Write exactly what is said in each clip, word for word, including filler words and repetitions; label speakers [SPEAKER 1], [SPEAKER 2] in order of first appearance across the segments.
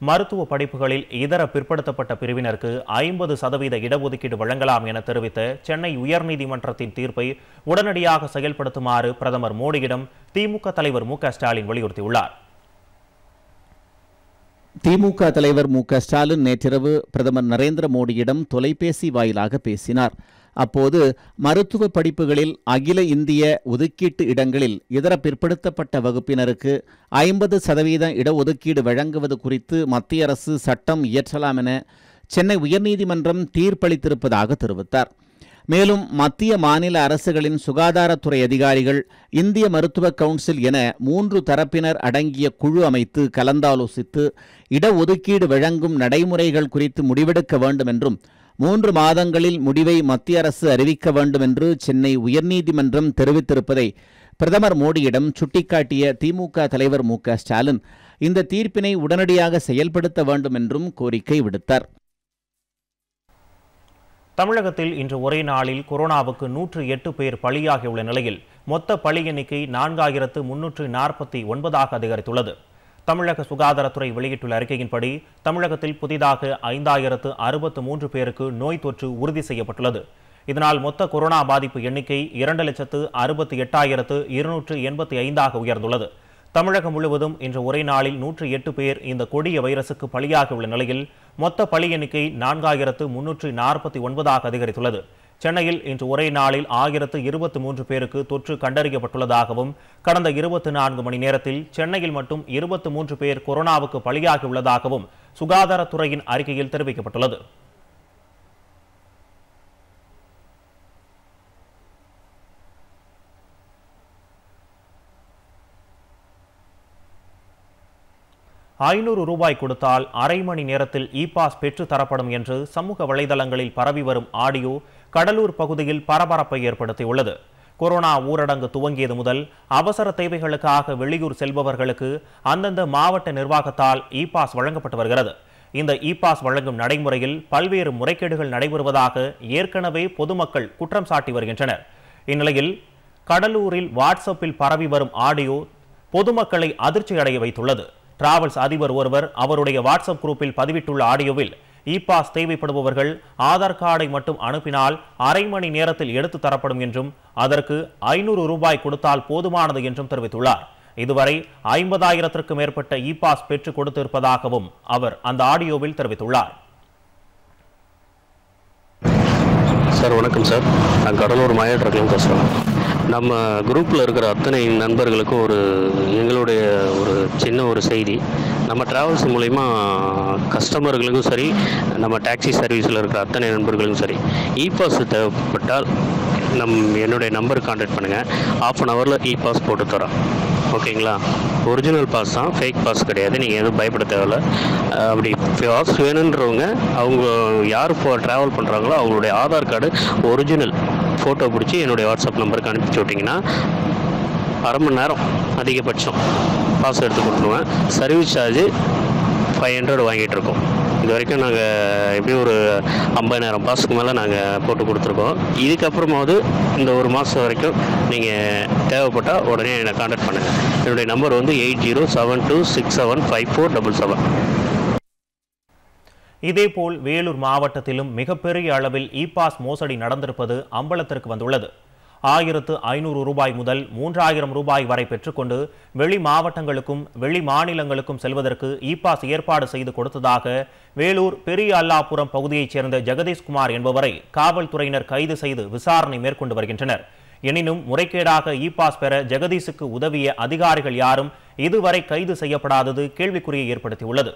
[SPEAKER 1] மருத்துவ படிப்புகளில் இதர பிற்படுத்தப்பட்ட பிரிவினருக்கு ஐம்பது சதவீத இடஒதுக்கீடு வழங்கலாம் என தெரிவித்த சென்னை உயர்நீதிமன்றத்தின் தீர்ப்பை உடனடியாக செயல்படுத்துமாறு பிரதமர் மோடியிடம் திமுக தலைவர் மு க ஸ்டாலின் வலியுறுத்தியுள்ளார்.
[SPEAKER 2] திமுக தலைவர் மு க ஸ்டாலின் நேற்றிரவு பிரதமர் நரேந்திர மோடியிடம் தொலைபேசி வாயிலாக பேசினார். அப்போது மருத்துவ படிப்புகளில் அகில இந்திய ஒதுக்கீட்டு இடங்களில் இதர பிற்படுத்தப்பட்ட வகுப்பினருக்கு ஐம்பது சதவீத இடஒதுக்கீடு வழங்குவது குறித்து மத்திய அரசு சட்டம் இயற்றலாம் என சென்னை உயர்நீதிமன்றம் தீர்ப்பளித்திருப்பதாக தெரிவித்தார். மேலும் மத்திய மாநில அரசுகளின் சுகாதாரத்துறை அதிகாரிகள், இந்திய மருத்துவ கவுன்சில் என மூன்று தரப்பினர் அடங்கிய குழு அமைத்து கலந்தாலோசித்து இடஒதுக்கீடு வழங்கும் நடைமுறைகள் குறித்து முடிவெடுக்க வேண்டும் என்றும் மூன்று மாதங்களில் முடிவை மத்திய அரசு அறிவிக்க வேண்டும் என்று சென்னை உயர்நீதிமன்றம் தெரிவித்திருப்பதை பிரதமர் மோடியிடம் சுட்டிக்காட்டிய திமுக தலைவர் மு க ஸ்டாலின் இந்த தீர்ப்பினை உடனடியாக செயல்படுத்த வேண்டும் என்றும் கோரிக்கை விடுத்தார்.
[SPEAKER 1] தமிழகத்தில் இன்று ஒரே நாளில் கொரோனாவுக்கு நூற்று எட்டு பேர் பலியாகியுள்ள நிலையில் மொத்த பலி எண்ணிக்கை நான்காயிரத்து முன்னூற்று நாற்பத்தி ஒன்பதாக அதிகரித்துள்ளது. தமிழக சுகாதாரத்துறை வெளியிட்டுள்ள அறிக்கையின்படி தமிழகத்தில் புதிதாக ஐந்தாயிரத்து அறுபத்து மூன்று பேருக்கு நோய் தொற்று உறுதி செய்யப்பட்டுள்ளது. இதனால் மொத்த கொரோனா பாதிப்பு எண்ணிக்கை இரண்டு லட்சத்து அறுபத்தி எட்டாயிரத்து இருநூற்று எண்பத்தி ஐந்தாக உயர்ந்துள்ளது. தமிழகம் முழுவதும் இன்று ஒரே நாளில் நூற்று எட்டு பேர் இந்த கொடிய வைரசுக்கு பலியாகியுள்ள நிலையில் மொத்த பலி எண்ணிக்கை நான்காயிரத்து முன்னூற்று நாற்பத்தி ஒன்பதாக அதிகரித்துள்ளது. சென்னையில் இன்று ஒரே நாளில் ஆயிரத்து இருபத்தி மூன்று பேருக்கு தொற்று கண்டறியப்பட்டுள்ளதாகவும் கடந்த இருபத்தி நான்கு மணி நேரத்தில் சென்னையில் மட்டும் இருபத்தி மூன்று பேர் கொரோனாவுக்கு பலியாகியுள்ளதாகவும் சுகாதாரத்துறையின் அறிக்கையில் தெரிவிக்கப்பட்டுள்ளது. ஐநூறு ரூபாய் கொடுத்தால் அரை மணி நேரத்தில் இ பாஸ் பெற்று தரப்படும் என்று சமூக வலைதளங்களில் பரவி வரும் ஆடியோ கடலூர் பகுதியில் பரபரப்பை ஏற்படுத்தியுள்ளது. கொரோனா ஊரடங்கு துவங்கியது முதல் அவசர தேவைகளுக்காக வெளியூர் செல்பவர்களுக்கு அந்தந்த மாவட்ட நிர்வாகத்தால் இ பாஸ் வழங்கப்பட்டு வருகிறது. இந்த இ பாஸ் வழங்கும் நடைமுறையில் பல்வேறு முறைகேடுகள் நடைபெறுவதாக ஏற்கனவே பொதுமக்கள் குற்றம் சாட்டி வருகின்றனர். இந்நிலையில் கடலூரில் வாட்ஸ்அப்பில் பரவி வரும் ஆடியோ பொதுமக்களை அதிர்ச்சி அடைய வைத்துள்ளது. டிராவல்ஸ் அதிபர் ஒருவர் அவருடைய வாட்ஸ்அப் குரூப்பில் பதிவிட்டுள்ள ஆடியோவில் இ பாஸ் தேவைப்படுபவர்கள் ஆதார் கார்டை மட்டும் அனுப்பினால் அரை மணி நேரத்தில் எடுத்து தரப்படும் என்றும் அதற்கு ஐநூறு ரூபாய் கொடுத்தால் போதுமானது என்றும் தெரிவித்துள்ளார். இதுவரை ஐம்பதாயிரத்திற்கும் மேற்பட்ட இ பாஸ் பெற்றுக் கொடுத்திருப்பதாகவும் அவர் அந்த ஆடியோவில் தெரிவித்துள்ளார்.
[SPEAKER 3] சார் வணக்கம் சார், நான் கடலூர் மாயாட்டில் பேசுகிறேன். நம்ம குரூப்பில் இருக்கிற அத்தனை நண்பர்களுக்கும் ஒரு எங்களுடைய ஒரு சின்ன ஒரு செய்தி. நம்ம டிராவல்ஸ் மூலிமா கஸ்டமர்களுக்கும் சரி, நம்ம டாக்ஸி சர்வீஸில் இருக்கிற அத்தனை நண்பர்களுக்கும் சரி, இ பாஸ் தேவைப்பட்டால் நம் என்னுடைய நம்பருக்கு கான்டாக்ட் பண்ணுங்கள். ஆஃப் அன் ஹவரில் இ பாஸ் போட்டு தரோம். ஓகேங்களா? ஒரிஜினல் பாஸ் தான், ஃபேக் பாஸ் கிடையாது. நீங்கள் எதுவும் பயப்பட தேவையில்ல. அப்படி பாஸ் வேணுன்றவங்க அவங்க யார் இப்போ ட்ராவல் பண்ணுறாங்களோ அவங்களுடைய ஆதார் கார்டு ஒரிஜினல் ஃபோட்டோ பிடிச்சி என்னுடைய வாட்ஸ்அப் நம்பருக்கு அனுப்பிச்சி விட்டிங்கன்னா அரை மணி நேரம் அதிகபட்சம் பாஸ் எடுத்து கொடுத்துருவேன். சர்வீஸ் சார்ஜு ஃபைவ் ஹண்ட்ரட் வாங்கிட்டு இருக்கோம். இது வரைக்கும் நாங்கள் எப்படியும் ஒரு ஐம்பதாயிரம் பாஸுக்கு மேலே நாங்கள் போட்டு கொடுத்துருக்கோம். இதுக்கப்புறமாவது இந்த ஒரு மாதம் வரைக்கும் நீங்கள் தேவைப்பட்டால் உடனே என்னை கான்டாக்ட் பண்ணுங்கள். என்னுடைய நம்பர் வந்து eight zero seven two six seven five four double seven.
[SPEAKER 1] இதேபோல் வேலூர் மாவட்டத்திலும் மிகப்பெரிய அளவில் இ பாஸ் மோசடி நடந்திருப்பது அம்பலத்திற்கு வந்துள்ளது. ஆயிரத்து ஐநூறு ரூபாய் முதல் மூன்றாயிரம் ரூபாய் வரை பெற்றுக்கொண்டு வெளி மாவட்டங்களுக்கும் வெளி மாநிலங்களுக்கும் செல்வதற்கு இ பாஸ் ஏற்பாடு செய்து கொடுத்ததாக வேலூர் பெரிய அல்லாபுரம் பகுதியைச் சேர்ந்த ஜெகதீஷ்குமார் என்பவரை காவல்துறையினர் கைது செய்து விசாரணை மேற்கொண்டு வருகின்றனர். எனினும் முறைகேடாக இ பாஸ் பெற ஜெகதீஷுக்கு உதவிய அதிகாரிகள் யாரும் இதுவரை கைது செய்யப்படாதது கேள்விக்குறியை ஏற்படுத்தியுள்ளது.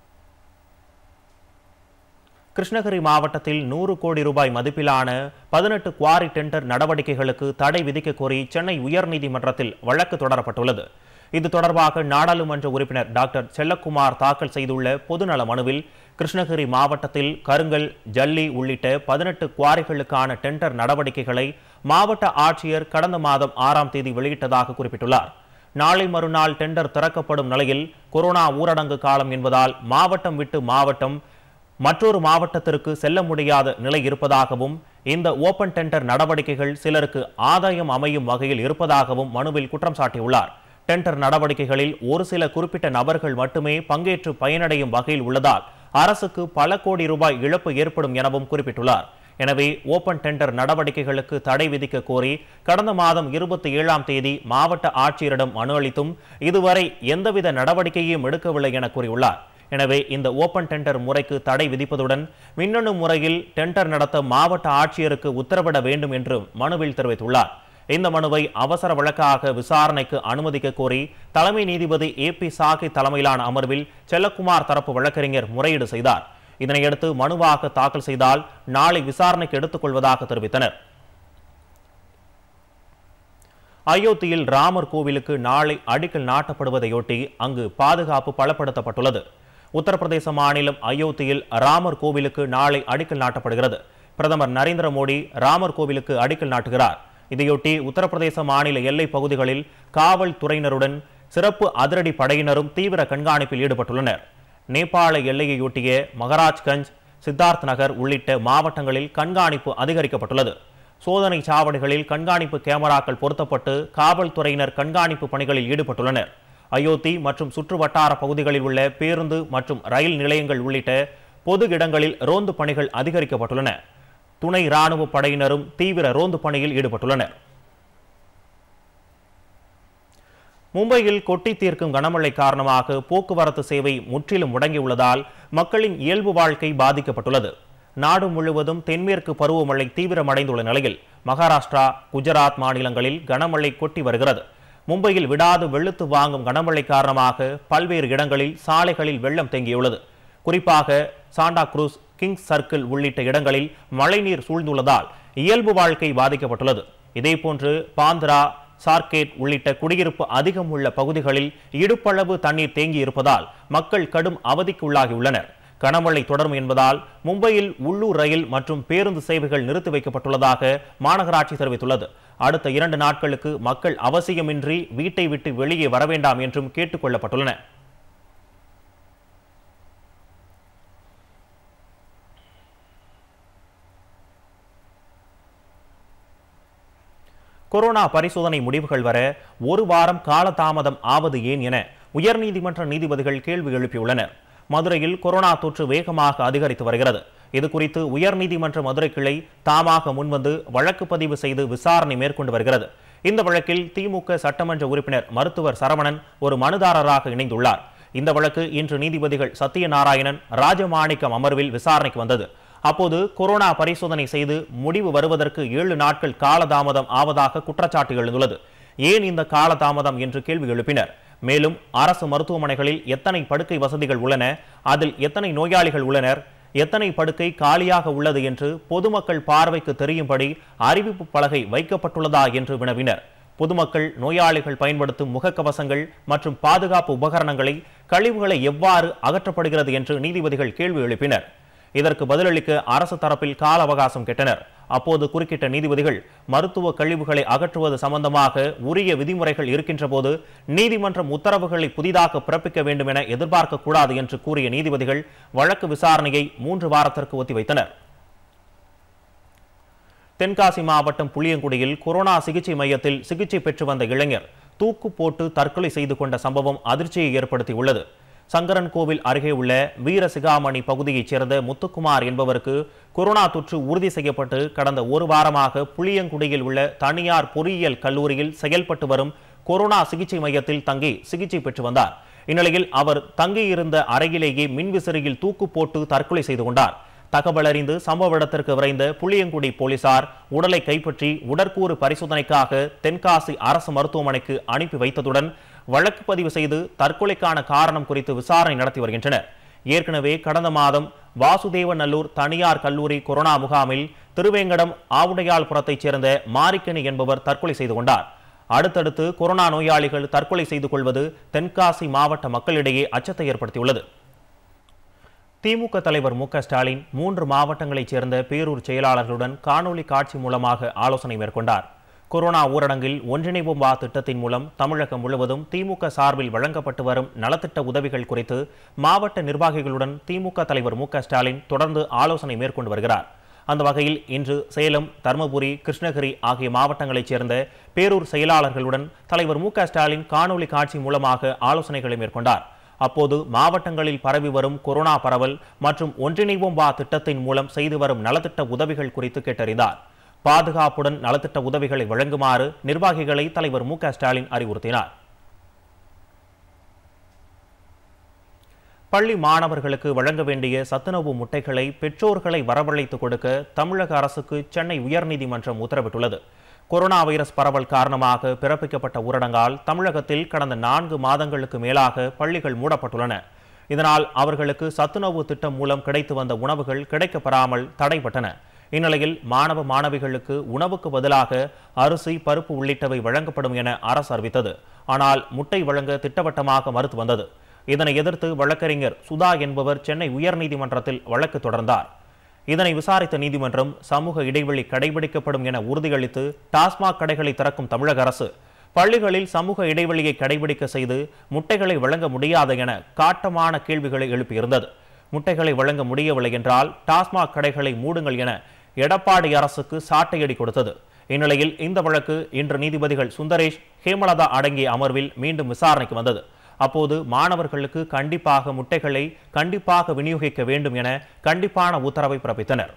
[SPEAKER 1] கிருஷ்ணகிரி மாவட்டத்தில் நூறு கோடி ரூபாய் மதிப்பிலான பதினெட்டு குவாரி டெண்டர் நடவடிக்கைகளுக்கு தடை விதிக்க கோரி சென்னை உயர்நீதிமன்றத்தில் வழக்கு தொடரப்பட்டுள்ளது. இது தொடர்பாக நாடாளுமன்ற உறுப்பினர் டாக்டர் செல்லக்குமார் தாக்கல் செய்துள்ள பொதுநல மனுவில் கிருஷ்ணகிரி மாவட்டத்தில் கருங்கல், ஜல்லி உள்ளிட்ட பதினெட்டு குவாரிகளுக்கான டெண்டர் நடவடிக்கைகளை மாவட்ட ஆட்சியர் கடந்த மாதம் ஆறாம் தேதி வெளியிட்டதாக குறிப்பிட்டுள்ளார். நாளை மறுநாள் டெண்டர் திறக்கப்படும் நிலையில் கொரோனா ஊரடங்கு காலம் என்பதால் மாவட்டம் விட்டு மாவட்டம் மற்றொரு மாவட்டத்திற்கு செல்ல முடியாத நிலை இருப்பதாகவும் இந்த ஓபன் டெண்டர் நடவடிக்கைகள் சிலருக்கு ஆதாயம் அமையும் வகையில் இருப்பதாகவும் மனுவில் குற்றம் சாட்டியுள்ளார். டெண்டர் நடவடிக்கைகளில் ஒரு சில குறிப்பிட்ட நபர்கள் மட்டுமே பங்கேற்று பயனடையும் வகையில் உள்ளதால் அரசுக்கு பல கோடி ரூபாய் இழப்பு ஏற்படும் எனவும் குறிப்பிட்டுள்ளார். எனவே ஓபன் டெண்டர் நடவடிக்கைகளுக்கு தடை விதிக்க கோரி கடந்த மாதம் இருபத்தி ஏழாம் தேதி மாவட்ட ஆட்சியரிடம் மனு அளித்தும் இதுவரை எந்தவித நடவடிக்கையும் எடுக்கவில்லை என கூறியுள்ளார். எனவே இந்த ஓபன் டெண்டர் முறைக்கு தடை விதிப்பதுடன் மின்னணு முறையில் டெண்டர் நடத்த மாவட்ட ஆட்சியருக்கு உத்தரவிட வேண்டும் என்று மனுவில் தெரிவித்துள்ளார். இந்த மனுவை அவசர வழக்காக விசாரணைக்கு அனுமதிக்க கோரி தலைமை நீதிபதி ஏ பி சாகி தலைமையிலான அமர்வில் செல்லக்குமார் தரப்பு வழக்கறிஞர் முறையீடு செய்தார். இதனையடுத்து மனுவாக தாக்கல் செய்தால் நாளை விசாரணைக்கு எடுத்துக் கொள்வதாக தெரிவித்தனர். அயோத்தியில் ராமர் கோவிலுக்கு நாளை அடிக்கல் நாட்டப்படுவதையொட்டி அங்கு பாதுகாப்பு பலப்படுத்தப்பட்டுள்ளது. உத்தரப்பிரதேச மாநிலம் அயோத்தியில் ராமர் கோவிலுக்கு நாளை அடிக்கல் நாட்டப்படுகிறது. பிரதமர் நரேந்திர மோடி ராமர் கோவிலுக்கு அடிக்கல் நாட்டுகிறார். இதையொட்டி உத்தரப்பிரதேச மாநில எல்லை பகுதிகளில் காவல்துறையினருடன் சிறப்பு அதிரடி படையினரும் தீவிர கண்காணிப்பில் ஈடுபட்டுள்ளனர். நேபாள எல்லையையொட்டிய மகாராஜ்கஞ்ச், சித்தார்த் நகர் உள்ளிட்ட மாவட்டங்களில் கண்காணிப்பு அதிகரிக்கப்பட்டுள்ளது. சோதனை சாவடிகளில் கண்காணிப்பு கேமராக்கள் பொருத்தப்பட்டு காவல்துறையினர் கண்காணிப்பு பணிகளில் ஈடுபட்டுள்ளனர். அயோத்தி மற்றும் சுற்று வட்டார பகுதிகளில் உள்ள பேருந்து மற்றும் ரயில் நிலையங்கள் உள்ளிட்ட பொது இடங்களில் ரோந்து பணிகள் அதிகரிக்கப்பட்டுள்ளன. துணை ராணுவ படையினரும் தீவிர ரோந்து பணியில் ஈடுபட்டுள்ளனர். மும்பையில் கொட்டி தீர்க்கும் கனமழை காரணமாக போக்குவரத்து சேவை முற்றிலும் முடங்கியுள்ளதால் மக்களின் இயல்பு வாழ்க்கை பாதிக்கப்பட்டுள்ளது. நாடு முழுவதும் தென்மேற்கு பருவமழை தீவிரமடைந்துள்ள நிலையில் மகாராஷ்டிரா, குஜராத் மாநிலங்களில் கனமழை கொட்டி வருகிறது. மும்பையில் விடாது வெளுத்து வாங்கும் கனமழை காரணமாக பல்வேறு இடங்களில் சாலைகளில் வெள்ளம் தேங்கியுள்ளது. குறிப்பாக சாண்டா குரூஸ், கிங்ஸ் சர்க்கிள் உள்ளிட்ட இடங்களில் மழைநீர் சூழ்ந்துள்ளதால் இயல்பு வாழ்க்கை பாதிக்கப்பட்டுள்ளது. இதேபோன்று பாந்திரா, சார்கேட் உள்ளிட்ட குடியிருப்பு அதிகம் உள்ள பகுதிகளில் இடுப்பளவு தண்ணீர் தேங்கி இருப்பதால் மக்கள் கடும் அவதிக்கு உள்ளாகியுள்ளனர். கனமழை தொடரும் என்பதால் மும்பையில் உள்ளூர் ரயில் மற்றும் பேருந்து சேவைகள் நிறுத்தி வைக்கப்பட்டுள்ளதாக மாநகராட்சி தெரிவித்துள்ளது. அடுத்த இரண்டு நாட்களுக்கு மக்கள் அவசியமின்றி வீட்டை விட்டு வெளியே வர வேண்டாம் என்றும் கேட்டுக் கொள்ளப்பட்டுள்ளன. கொரோனா பரிசோதனை முடிவுகள் வர ஒரு வாரம் காலதாமதம் ஆவது ஏன் என உயர்நீதிமன்ற நீதிபதிகள் கேள்வி எழுப்பியுள்ளனர். மதுரையில் கொரோனா தொற்று வேகமாக அதிகரித்து வருகிறது. இதுகுறித்து உயர்நீதிமன்ற மதுரை கிளை தாமாக முன்வந்து வழக்கு பதிவு செய்து விசாரணை மேற்கொண்டு வருகிறது. இந்த வழக்கில் திமுக சட்டமன்ற உறுப்பினர் மருத்துவர் சரவணன் ஒரு மனுதாரராக இணைந்துள்ளார். இந்த வழக்கு இன்று நீதிபதிகள் சத்யநாராயணன், ராஜமாணிக்கம் அமர்வில் விசாரணைக்கு வந்தது. அப்போது கொரோனா பரிசோதனை செய்து முடிவு வருவதற்கு ஏழு நாட்கள் காலதாமதம் ஆவதாக குற்றச்சாட்டு எழுந்துள்ளது. ஏன் இந்த காலதாமதம் என்று கேள்வி எழுப்பினர். மேலும் அரசு மருத்துவமனைகளில் எத்தனை படுக்கை வசதிகள் உள்ளன, அதில் எத்தனை நோயாளிகள் உள்ளனர், எத்தனை படுக்கை காலியாக உள்ளது என்று பொதுமக்கள் பார்வைக்கு தெரியும்படி அறிவிப்பு பலகை வைக்கப்பட்டுள்ளதா என்று வினவினர். பொதுமக்கள், நோயாளிகள் பயன்படுத்தும் முகக்கவசங்கள் மற்றும் பாதுகாப்பு உபகரணங்களை, கழிவுகளை எவ்வாறு அகற்றப்படுகிறது என்று நீதிபதிகள் கேள்வி எழுப்பினர். இதற்கு பதிலளிக்க அரசு தரப்பில் கால அவகாசம் கேட்டனர். அப்போது குறுக்கிட்ட நீதிபதிகள், மருத்துவ கழிவுகளை அகற்றுவது சம்பந்தமாக உரிய விதிமுறைகள் இருக்கின்ற போது நீதிமன்றம் உத்தரவுகளை புதிதாக பிறப்பிக்க வேண்டும் என எதிர்பார்க்க கூடாது என்று கூறிய நீதிபதிகள் வழக்கு விசாரணையை மூன்று வாரத்திற்கு ஒத்திவைத்தனர். தென்காசி மாவட்டம் புளியங்குடியில் கொரோனா சிகிச்சை மையத்தில் சிகிச்சை பெற்று வந்த இளைஞர் தூக்கு போட்டு தற்கொலை செய்து கொண்ட சம்பவம் அதிர்ச்சியை ஏற்படுத்தியுள்ளது. சங்கரன் கோவில் அருகே உள்ள வீரசிகாமணி பகுதியைச் சேர்ந்த முத்துக்குமார் என்பவருக்கு கொரோனா தொற்று உறுதி செய்யப்பட்டு கடந்த ஒரு வாரமாக புளியங்குடியில் உள்ள தனியார் பொறியியல் கல்லூரியில் செயல்பட்டு வரும் கொரோனா சிகிச்சை மையத்தில் தங்கி சிகிச்சை பெற்று வந்தார். இந்நிலையில் அவர் தங்கியிருந்த அறையிலேயே மின்விசிறியில் தூக்கு போட்டு தற்கொலை செய்து கொண்டார். தகவல் அறிந்து சம்பவ இடத்திற்கு விரைந்த புளியங்குடி போலீசார் உடலை கைப்பற்றி உடற்கூறு பரிசோதனைக்காக தென்காசி அரசு மருத்துவமனைக்கு அனுப்பி வைத்ததுடன் வழக்கு பதிவு செய்து தற்கொலைக்கான காரணம் குறித்து விசாரணை நடத்தி வருகின்றனர். ஏற்கனவே கடந்த மாதம் வாசுதேவநல்லூர் தனியார் கல்லூரி கொரோனா முகாமில் திருவேங்கடம் ஆவுடையாள்புரத்தைச் சேர்ந்த மாரிக்கணி என்பவர் தற்கொலை செய்து கொண்டார். அடுத்தடுத்து கொரோனா நோயாளிகள் தற்கொலை செய்து கொள்வது தென்காசி மாவட்ட மக்களிடையே அச்சத்தை ஏற்படுத்தியுள்ளது. திமுக தலைவர் மு க ஸ்டாலின் மூன்று மாவட்டங்களைச் சேர்ந்த பேரூர் செயலாளர்களுடன் காணொலி காட்சி மூலமாக ஆலோசனை மேற்கொண்டார். கொரோனா ஊரடங்கில் ஒன்றிணைவோம் வா திட்டத்தின் மூலம் தமிழகம் முழுவதும் திமுக சார்பில் வழங்கப்பட்டு வரும் நலத்திட்ட உதவிகள் குறித்து மாவட்ட நிர்வாகிகளுடன் திமுக தலைவர் மு க ஸ்டாலின் தொடர்ந்து ஆலோசனை மேற்கொண்டு வருகிறார். அந்த வகையில் இன்று சேலம், தருமபுரி, கிருஷ்ணகிரி ஆகிய மாவட்டங்களைச் சேர்ந்த பேரூர் செயலாளர்களுடன் தலைவர் மு க ஸ்டாலின் காணொலி காட்சி மூலமாக ஆலோசனைகளை மேற்கொண்டார். அப்போது மாவட்டங்களில் பரவி வரும் கொரோனா பரவல் மற்றும் ஒன்றிணைவோம் வா திட்டத்தின் மூலம் செய்து வரும் நலத்திட்ட உதவிகள் குறித்து கேட்டறிந்தார். பாதுகாப்புடன் நலத்திட்ட உதவிகளை வழங்குமாறு நிர்வாகிகளை தலைவர் மு க ஸ்டாலின் அறிவுறுத்தினார். பள்ளி மாணவர்களுக்கு வழங்க வேண்டிய சத்துணவு முட்டைகளை பெற்றோர்களை வரவழைத்து கொடுக்க தமிழக அரசுக்கு சென்னை உயர்நீதிமன்றம் உத்தரவிட்டுள்ளது. கொரோனா வைரஸ் பரவல் காரணமாக பிறப்பிக்கப்பட்ட ஊரடங்கால் தமிழகத்தில் கடந்த நான்கு மாதங்களுக்கு மேலாக பள்ளிகள் மூடப்பட்டுள்ளன. இதனால் அவர்களுக்கு சத்துணவு திட்டம் மூலம் கிடைத்து வந்த உணவுகள் கிடைக்கப்பெறாமல் தடைபட்டன. இந்நிலையில் மாணவ மாணவிகளுக்கு உணவுக்கு பதிலாக அரிசி, பருப்பு உள்ளிட்டவை வழங்கப்படும் என அரசு அறிவித்தது. ஆனால் முட்டை வழங்க திட்டவட்டமாக மறுத்து வந்தது. இதனை எதிர்த்து வழக்கறிஞர் சுதா என்பவர் சென்னை உயர்நீதிமன்றத்தில் வழக்கு தொடர்ந்தார். இதனை விசாரித்த நீதிமன்றம் சமூக இடைவெளி கடைபிடிக்கப்படும் என உறுதியளித்து டாஸ்மாக் கடைகளை திறக்கும் தமிழக அரசு பள்ளிகளில் சமூக இடைவெளியை கடைபிடிக்க செய்து முட்டைகளை வழங்க முடியாது என காட்டமான கேள்விகளை எழுப்பியிருந்தது. முட்டைகளை வழங்க முடியவில்லை என்றால் டாஸ்மாக் கடைகளை மூடுங்கள் என எடப்பாடி அரசுக்கு சாட்டையடி கொடுத்தது. இந்நிலையில் இந்த வழக்கு இன்று நீதிபதிகள் சுந்தரேஷ், ஹேமலதா அடங்கிய அமர்வில் மீண்டும் விசாரணைக்கு வந்தது. அப்போது மாணவர்களுக்கு கண்டிப்பாக முட்டைகளை கண்டிப்பாக விநியோகிக்க வேண்டும் என கண்டிப்பான உத்தரவை பிறப்பித்தனர்.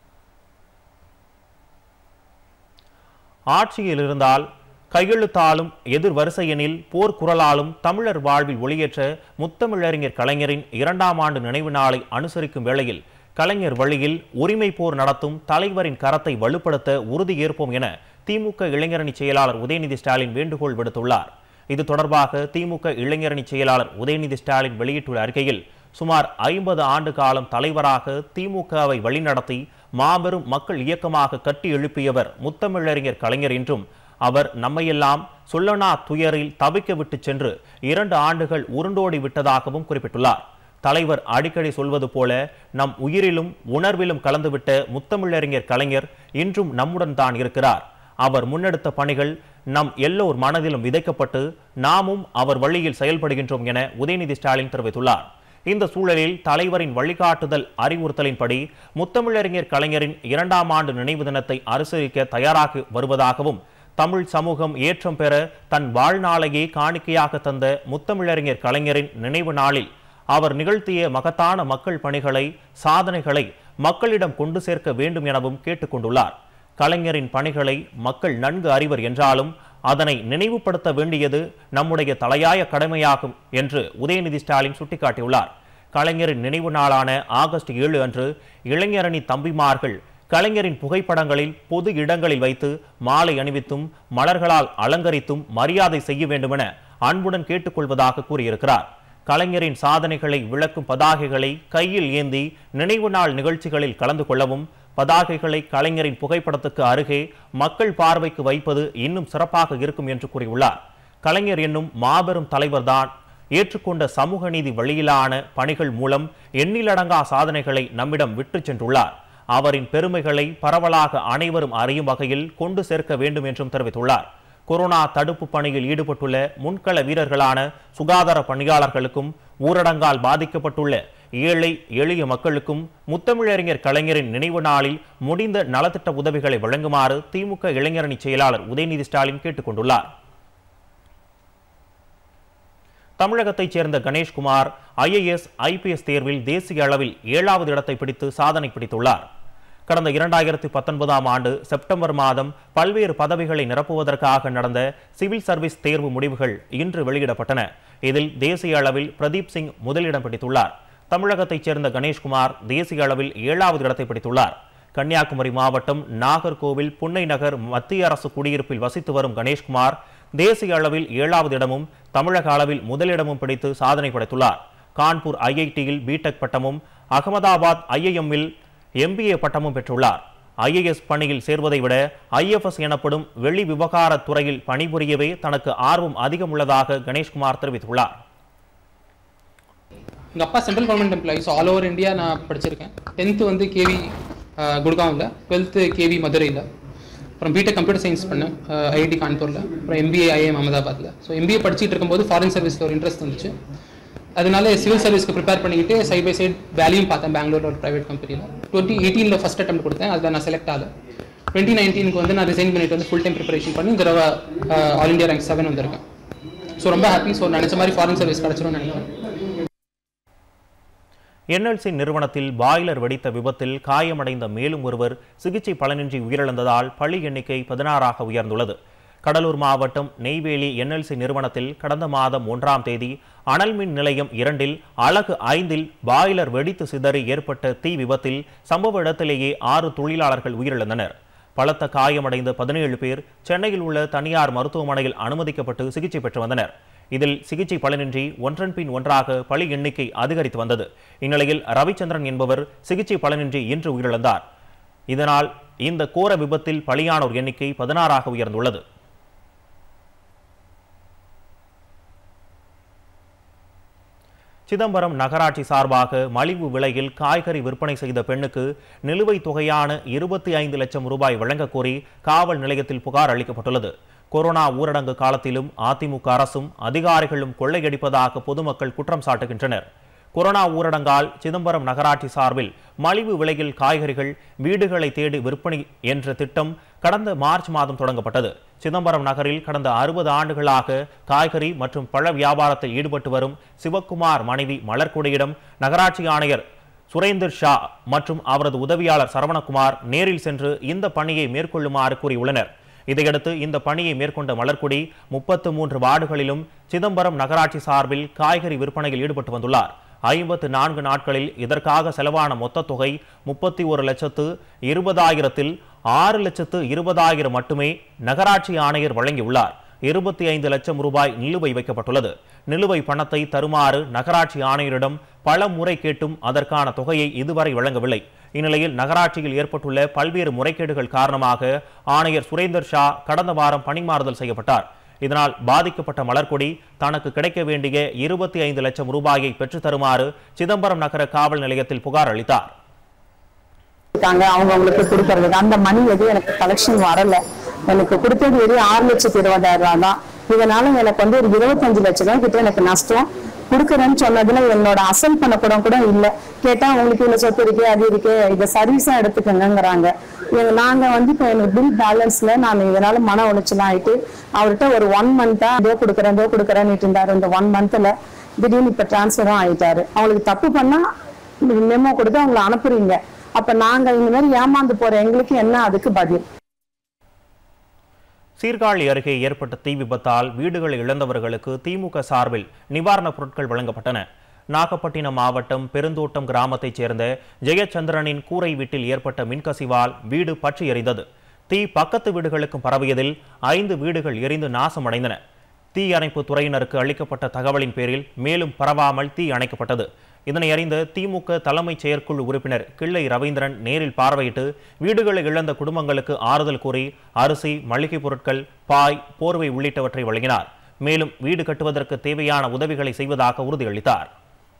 [SPEAKER 1] ஆட்சியில் இருந்தால் கையெழுத்தாலும் எதிர் வரிசையெனில் போர்க்குரலாலும் தமிழர் வாழ்வில் ஒளியேற்ற முத்தமிழறிஞர் கலைஞரின் இரண்டாம் ஆண்டு நினைவு நாளை அனுசரிக்கும் வேளையில் கலைஞர் வழியில் உரிமை போர் நடத்தும் தலைவரின் கரத்தை வலுப்படுத்த உறுதியேற்போம் என திமுக இளைஞரணி செயலாளர் உதயநிதி ஸ்டாலின் வேண்டுகோள் விடுத்துள்ளார். இது தொடர்பாக திமுக இளைஞரணி செயலாளர் உதயநிதி ஸ்டாலின் வெளியிட்டுள்ள அறிக்கையில் சுமார் ஐம்பது ஆண்டு காலம் தலைவராக திமுகவை வழிநடத்தி மாபெரும் மக்கள் இயக்கமாக கட்டி எழுப்பியவர் முத்தமிழறிஞர் கலைஞர் என்றும் அவர் நம்மையெல்லாம் சொல்லனா துயரில் தவிக்க விட்டு சென்று இரண்டு ஆண்டுகள் உருண்டோடி விட்டதாகவும் குறிப்பிட்டுள்ளார். தலைவர் அடிக்கடி சொல்வது போல நம் உயிரிலும் உணர்விலும் கலந்துவிட்ட முத்தமிழறிஞர் கலைஞர் இன்றும் நம்முடன் தான் இருக்கிறார். அவர் முன்னெடுத்த பணிகள் நம் எல்லோர் மனதிலும் விதைக்கப்பட்டு நாமும் அவர் வழியில் செயல்படுகின்றோம் என உதயநிதி ஸ்டாலின் தெரிவித்துள்ளார். இந்த சூழலில் தலைவரின் வழிகாட்டுதல் அறிவுறுத்தலின்படி முத்தமிழறிஞர் கலைஞரின் இரண்டாம் ஆண்டு நினைவு தினத்தை அனுசரிக்க தயாராகி வருவதாகவும் தமிழ் சமூகம் ஏற்றம் பெற தன் வாழ்நாளையே காணிக்கையாக தந்த முத்தமிழறிஞர் கலைஞரின் நினைவு நாளில் அவர் நிகழ்த்திய மகத்தான மக்கள் பணிகளை, சாதனைகளை மக்களிடம் கொண்டு சேர்க்க வேண்டும் எனவும் கேட்டுக்கொண்டுள்ளார். கலைஞரின் பணிகளை மக்கள் நன்கு அறிவர் என்றாலும் அதனை நினைவுபடுத்த வேண்டியது நம்முடைய தலையாய கடமையாகும் என்று உதயநிதி ஸ்டாலின் சுட்டிக்காட்டியுள்ளார். கலைஞரின் நினைவு நாளான ஆகஸ்ட் ஏழு அன்று இளைஞரணி தம்பிமார்கள் கலைஞரின் புகைப்படங்களில் பொது இடங்களில் வைத்து மாலை அணிவித்தும் மலர்களால் அலங்கரித்தும் மரியாதை செய்ய வேண்டுமென அன்புடன் கேட்டுக்கொள்வதாக கூறியிருக்கிறார். கலைஞரின் சாதனைகளை விளக்கும் பதாகைகளை கையில் ஏந்தி நினைவு நாள் நிகழ்ச்சிகளில் கலந்து கொள்ளவும், பதாகைகளை கலைஞரின் புகைப்படத்துக்கு அருகே மக்கள் பார்வைக்கு வைப்பது இன்னும் சிறப்பாக இருக்கும் என்று கூறியுள்ளார். கலைஞர் என்னும் மாபெரும் தலைவர்தான் ஏற்றுக்கொண்ட சமூக நீதி வழியிலான பணிகள் மூலம் எண்ணிலடங்கா சாதனைகளை நம்மிடம் விட்டு சென்றுள்ளார். அவரின் பெருமைகளை பரவலாக அனைவரும் அறியும் வகையில் கொண்டு சேர்க்க வேண்டும் என்றும் தெரிவித்துள்ளார். கொரோனா தடுப்பு பணியில் ஈடுபட்டுள்ள முன்கள வீரர்களான சுகாதார பணியாளர்களுக்கும் ஊரடங்கால் பாதிக்கப்பட்டுள்ள ஏழை எளிய மக்களுக்கும் முத்தமிழறிஞர் கலைஞரின் நினைவு நாளில் முடிந்த நலத்திட்ட உதவிகளை வழங்குமாறு திமுக இளைஞரணி செயலாளர் உதயநிதி ஸ்டாலின் கேட்டுக்கொண்டுள்ளார். தமிழகத்தைச் சேர்ந்த கணேஷ்குமார் ஐஏஎஸ், ஐபிஎஸ் தேர்வில் தேசிய அளவில் ஏழாவது இடத்தை பிடித்து சாதனை பிடித்துள்ளார். கடந்த இரண்டாயிரத்தி பத்தொன்பதாம் ஆண்டு செப்டம்பர் மாதம் பல்வேறு பதவிகளை நிரப்புவதற்காக நடந்த சிவில் சர்வீஸ் தேர்வு முடிவுகள் இன்று வெளியிடப்பட்டன. இதில் தேசிய அளவில் பிரதீப் சிங் முதலிடம் பிடித்துள்ளார். தமிழகத்தைச் சேர்ந்த கணேஷ்குமார் தேசிய அளவில் ஏழாவது இடத்தை பிடித்துள்ளார். கன்னியாகுமரி மாவட்டம் நாகர்கோவில் புன்னை நகர் மத்திய அரசு குடியிருப்பில் வசித்து வரும் கணேஷ்குமார் தேசிய அளவில் ஏழாவது இடமும் தமிழக அளவில் முதலிடமும் பிடித்து சாதனை படைத்துள்ளார். கான்பூர் ஐஐடியில் பிடெக் பட்டமும் அகமதாபாத் ஐஐஎம்மில் எம்பிஏ பட்டமும் பெற்றுள்ளார். ஐஏஎஸ் பணியில் சேர்வதை விட ஐஎஃப்எஸ் எனப்படும் வெளி விவகார துறையில் பணிபுரியவே தனக்கு ஆர்வம் அதிகம் உள்ளதாக கணேஷ்குமார் தெரிவித்துள்ளார்.
[SPEAKER 4] எங்கள் அப்பா central government employee, so all over India நான் படிச்சிருக்கேன். டென்த்து வந்து கேவி குட்காவில், டுவெல்த்து கேவி மதுரையில், அப்புறம் பிடெக் கம்ப்யூட்டர் சயின்ஸ் பண்ணேன் ஐஐடி கான்பூரில், அப்புறம் எம்பிஏ ஐஎம் அகமதாபாத்தில். ஸோ எம்பிஏ படிச்சுட்டு இருக்கும்போது ஃபாரின் சர்வீஸில் ஒரு இன்ட்ரெஸ்ட் வந்துச்சு. அதனால சிவில் சர்வீஸ்க்கு ப்ரிப்பேர் பண்ணிக்கிட்டு சைட் பை சைட் வேலையும் பார்த்தேன் பெங்களூரில் ஒரு ப்ரைவேட் கம்பெனியில். டுவெண்ட்டி எயிட்டீனில் ஃபஸ்ட் அட்டெம்ப்ட் கொடுத்தேன், அதில் நான் செலக்ட் ஆகல. டுவெண்ட்டி நைன்டீனுக்கு வந்து நான் ரிசைன் பண்ணிட்டு வந்து ஃபுல் டைம் ப்ரிப்பரேஷன் பண்ணி இந்த தடவை ஆல் இண்டியா ரேங்க் செவன் வந்திருக்கேன். ஸோ ரொம்ப ஹாப்பி. ஸோ நினச்ச மாதிரி ஃபாரின் சர்வீஸ் கிடச்சிரும்னு நினைக்கிறேன்.
[SPEAKER 1] என்எல்சி நிறுவனத்தில் பாய்லர் வெடித்த விபத்தில் காயமடைந்த மேலும் ஒருவர் சிகிச்சை பலனின்றி உயிரிழந்ததால் பலி எண்ணிக்கை பதினாறாக உயர்ந்துள்ளது. கடலூர் மாவட்டம் நெய்வேலி என்எல்சி நிறுவனத்தில் கடந்த மாதம் ஒன்றாம் தேதி அனல் மின் நிலையம் இரண்டில் அலகு ஐந்தில் பாய்லர் வெடித்து சிதறி ஏற்பட்ட தீ விபத்தில் சம்பவ இடத்திலேயே ஆறு தொழிலாளர்கள் உயிரிழந்தனர். பலத்த காயமடைந்த பதினேழு பேர் சென்னையில் உள்ள தனியார் மருத்துவமனையில் அனுமதிக்கப்பட்டு சிகிச்சை பெற்று வந்தனர். இதில் சிகிச்சை பலனின்றி ஒன்றன் பின் ஒன்றாக பலி எண்ணிக்கை அதிகரித்து வந்தது. இந்நிலையில் ரவிச்சந்திரன் என்பவர் சிகிச்சை பலனின்றி இன்று உயிரிழந்தார். இதனால் இந்த கோர விபத்தில் பலியானோர் எண்ணிக்கை பதினாறாக உயர்ந்துள்ளது. சிதம்பரம் நகராட்சி சார்பாக மலிவு விலையில் காய்கறி விற்பனை செய்த பெண்ணுக்கு நிலுவைத் தொகையான இருபத்தி ஐந்து லட்சம் ரூபாய் வழங்கக் கோரி காவல் நிலையத்தில் புகார் அளிக்கப்பட்டுள்ளது. கொரோனா ஊரடங்கு காலத்திலும் அதிமுக அரசும் அதிகாரிகளும் கொள்ளையடிப்பதாக பொதுமக்கள் குற்றம் சாட்டுகின்றனர். கொரோனா ஊரடங்கால் சிதம்பரம் நகராட்சி சார்பில் மலிவு விலையில் காய்கறிகள் வீடுகளை தேடி விற்பனை என்ற திட்டம் கடந்த மார்ச் மாதம் தொடங்கப்பட்டது. சிதம்பரம் நகரில் கடந்த அறுபது ஆண்டுகளாக காய்கறி மற்றும் பழ வியாபாரத்தில் ஈடுபட்டு வரும் சிவக்குமார் மனைவி மலர்கொடியிடம் நகராட்சி ஆணையர் சுரேந்தர் ஷா மற்றும் அவரது உதவியாளர் சரவணகுமார் நேரில் சென்று இந்த பணியை மேற்கொள்ளுமாறு கூறியுள்ளனர். இதையடுத்து இந்த பணியை மேற்கொண்ட மலர்கொடி முப்பத்து மூன்று வார்டுகளிலும் சிதம்பரம் நகராட்சி சார்பில் காய்கறி விற்பனையில் ஈடுபட்டு வந்துள்ளார். ஐம்பத்து நான்கு நாட்களில் இதற்காக செலவான மொத்த தொகை முப்பத்தி ஒரு லட்சத்து இருபதாயிரத்தில் ஆறு லட்சத்து இருபதாயிரம் மட்டுமே நகராட்சி ஆணையர் வழங்கியுள்ளார். இருபத்தி ஐந்து லட்சம் ரூபாய் நிலுவை வைக்கப்பட்டுள்ளது. நிலுவை பணத்தை தருமாறு நகராட்சி ஆணையரிடம் பல முறை கேட்டும் அதற்கான தொகையை இதுவரை வழங்கவில்லை. இந்நிலையில் நகராட்சியில் ஏற்பட்டுள்ள பல்வேறு முறைகேடுகள் காரணமாக ஆணையர் சுரேந்தர் ஷா கடந்த வாரம் பணிமாறுதல் செய்யப்பட்டார். இதனால் பாதிக்கப்பட்ட மலர்கொடி தனக்கு கிடைக்க வேண்டிய இருபத்தி ஐந்து லட்சம் ரூபாயை பெற்று தருமாறு சிதம்பரம் நகர காவல் நிலையத்தில் புகார் அளித்தார்.
[SPEAKER 5] அவங்க அவங்களுக்கு கொடுக்கறதுக்கு அந்த மணி எதுவும் எனக்கு கலெக்ஷன் வரல. எனக்கு கொடுத்தது வெறும் ஆறு லட்சத்தி இருபதாயிரம் ரூபாய் தான். இதனால எனக்கு வந்து ஒரு இருபத்தஞ்சு லட்சம் ரூபாய் கிட்ட எனக்கு நஷ்டம். கொடுக்குறேன்னு சொன்னதுல என்னோட அசல் பண்ண கூட கூட இல்லை. கேட்டா உங்களுக்கு இவ்வளவு சொத்து இருக்கு, அது இருக்கு, இதை சர்வீஸா எடுத்துக்கங்கிறாங்க. நாங்க வந்து இப்போ எனக்கு பில் பேலன்ஸ்ல நான் இதனால மன உளைச்சலாம் ஆயிட்டு அவர்கிட்ட ஒரு ஒன் மந்த்தா இதோ கொடுக்குறேன் இதோ கொடுக்குறேன்னு இருந்தாரு. இந்த ஒன் மந்த்ல திடீர்னு இப்ப டிரான்ஸ்பரும் ஆயிட்டாரு. அவங்களுக்கு தப்பு பண்ணா மெமோ கொடுத்து அவங்களை அனுப்புறீங்க. அப்ப நாங்க இந்த மாதிரி ஏமாந்து போற எங்களுக்கு என்ன அதுக்கு பதில்?
[SPEAKER 1] சீர்காழி அருகே ஏற்பட்ட தீ விபத்தால் வீடுகளை இழந்தவர்களுக்கு திமுக சார்பில் நிவாரணப் பொருட்கள் வழங்கப்பட்டன. நாகப்பட்டினம் மாவட்டம் பெருந்தோட்டம் கிராமத்தைச் சேர்ந்த ஜெயச்சந்திரனின் கூரை வீட்டில் ஏற்பட்ட மின்கசிவால் வீடு பற்றி எரிந்தது. தீ பக்கத்து வீடுகளுக்கும் பரவியதில் ஐந்து வீடுகள் எரிந்து நாசமடைந்தன. தீ அணைப்பு துறையினருக்கு அளிக்கப்பட்ட தகவலின் பேரில் மேலும் பரவாமல் தீ அணைக்கப்பட்டது. இதனை அறிந்த திமுக தலைமை செயற்குழு உறுப்பினர் கிள்ளை ரவீந்திரன் நேரில் பார்வையிட்டு வீடுகளை இழந்த குடும்பங்களுக்கு ஆறுதல் கூறி அரிசி, மளிகை பொருட்கள், பாய், போர்வை உள்ளிட்டவற்றை வழங்கினார். மேலும் வீடு கட்டுவதற்கு தேவையான உதவிகளை செய்வதாக உறுதியளித்தார்.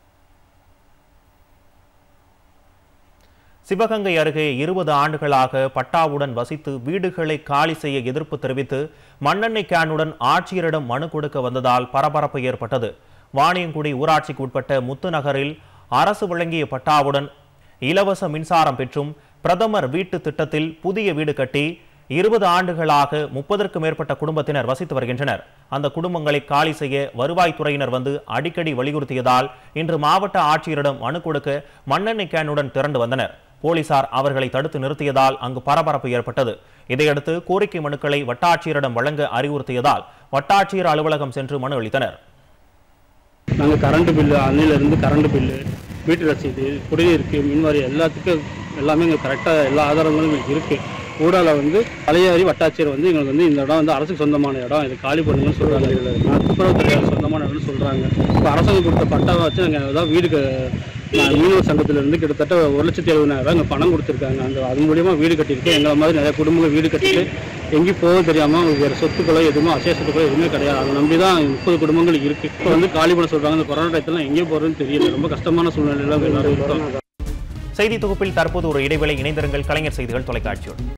[SPEAKER 1] சிவகங்கை அருகே இருபது ஆண்டுகளாக பட்டாவுடன் வசித்து வீடுகளை காலி செய்ய எதிர்ப்பு தெரிவித்து மண்ணெண்ணெய் கேனுடன் ஆட்சியரிடம் மனு கொடுக்க வந்ததால் பரபரப்பு ஏற்பட்டது. வாணியங்குடி ஊராட்சிக்கு உட்பட்ட முத்து நகரில் அரசு வழங்கிய பட்டாவுடன் இலவச மின்சாரம் பெற்றும் பிரதமர் வீட்டு திட்டத்தில் புதிய வீடு கட்டி இருபது ஆண்டுகளாக முப்பதற்கும் மேற்பட்ட குடும்பத்தினர் வசித்து வருகின்றனர். அந்த குடும்பங்களை காலி செய்ய வருவாய்த்துறையினர் வந்து அடிக்கடி வலியுறுத்தியதால் இன்று மாவட்ட ஆட்சியரிடம் மனு கொடுக்க மண்ணெண்ணெய் கேனுடன் திரண்டு வந்தனர். போலீசார் அவர்களை தடுத்து நிறுத்தியதால் அங்கு பரபரப்பு ஏற்பட்டது. இதையடுத்து கோரிக்கை மனுக்களை வட்டாட்சியரிடம் வழங்க அறிவுறுத்தியதால் வட்டாட்சியர் அலுவலகம் சென்று மனு அளித்தனர்.
[SPEAKER 6] நாங்கள் கரண்ட் பில்லு, அன்னையிலேருந்து கரண்ட் பில்லு, வீட்டு ரசீது, குடிநீருக்கு, மின்வாரி எல்லாத்துக்கும் எல்லாமே எங்களுக்கு கரெக்டாக எல்லா ஆதாரங்களும் எங்களுக்கு இருக்குது. ஊடால வந்து பழையாரி வட்டாட்சியர் வந்து எங்களுக்கு வந்து இந்த இடம் வந்து அரசுக்கு சொந்தமான இடம், இது காலி பண்ணுங்கன்னு சொல்கிறாங்க. இதில் துப்புரவுத்துறையால் சொந்தமான இடம்னு சொல்கிறாங்க. இப்போ அரசாங்கம் கொடுத்த பட்டாவை வச்சு நாங்கள் ஏதாவது வீடுக்கு மீனவ சங்கத்திலேருந்து கிட்டத்தட்ட ஒரு லட்சத்தி எழுபதாயிரம் இங்கே பணம் கொடுத்துருக்காங்க. அந்த அது மூலியமா வீடு கட்டியிருக்கேன். எங்களை மாதிரி நிறைய குடும்பங்கள் வீடு கட்டிட்டு எங்கேயும் போக தெரியாமல் வேறு சொத்துக்களோ எதுவுமே அசைய சொத்துக்களோ எதுவுமே கிடையாது. அதை நம்பி தான் முப்பது குடும்பங்கள் இருக்குது. இப்போ வந்து காலி பண்ண சொல்கிறாங்க. இந்த கொரோனா டயத்தில் எங்கேயும் போகிறதுன்னு தெரியல. ரொம்ப கஷ்டமான சூழ்நிலையில் எல்லாரும் இருக்கோம்.
[SPEAKER 1] செய்தி தொகுப்பில் தற்போது ஒரு இடைவேளை. இணைந்திருங்கள் கலைஞர் செய்திகள் தொலைக்காட்சியோடு.